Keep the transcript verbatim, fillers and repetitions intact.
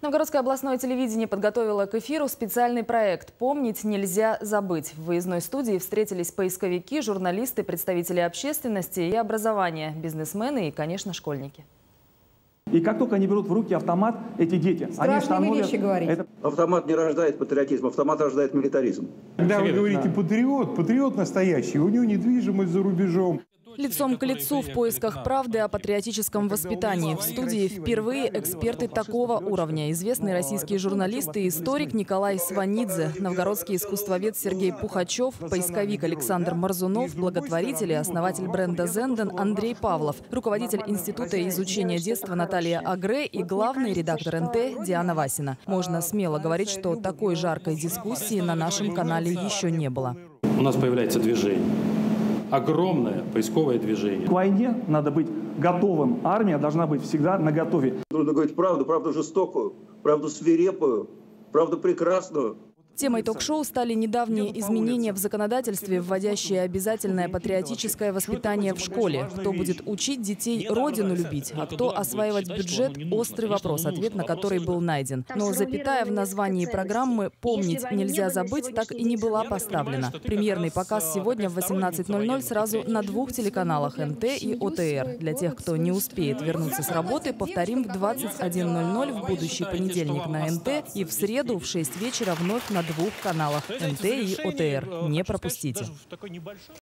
Новгородское областное телевидение подготовило к эфиру специальный проект «Помнить нельзя забыть». В выездной студии встретились поисковики, журналисты, представители общественности и образования, бизнесмены и, конечно, школьники. И как только они берут в руки автомат, эти дети, страшные они становятся... вещи говорить. Это... Автомат не рождает патриотизм, автомат рождает милитаризм. Когда вы говорите патриот, патриот настоящий, у него недвижимость за рубежом. Лицом к лицу в поисках правды о патриотическом воспитании. В студии впервые эксперты такого уровня. Известный российский журналист и историк Николай Сванидзе, новгородский искусствовед Сергей Пухачев, поисковик Александр Марзунов, благотворитель и основатель бренда «Зенден» Андрей Павлов, руководитель Института изучения детства Наталья Агре и главный редактор эн тэ Диана Васина. Можно смело говорить, что такой жаркой дискуссии на нашем канале еще не было. У нас появляется движение. Огромное поисковое движение. К войне надо быть готовым. Армия должна быть всегда наготове. Нужно говорить правду, правду жестокую, правду свирепую, правду прекрасную. Темой ток-шоу стали недавние изменения в законодательстве, вводящие обязательное патриотическое воспитание в школе. Кто будет учить детей родину любить, а кто осваивать бюджет – острый вопрос, ответ на который был найден. Но запятая в названии программы «Помнить нельзя забыть» так и не была поставлена. Премьерный показ сегодня в восемнадцать ноль ноль сразу на двух телеканалах – эн тэ и о тэ эр. Для тех, кто не успеет вернуться с работы, повторим в двадцать один ноль ноль в будущий понедельник на эн тэ и в среду в шесть вечера вновь на двух каналах эн тэ и о тэ эр. Не пропустите.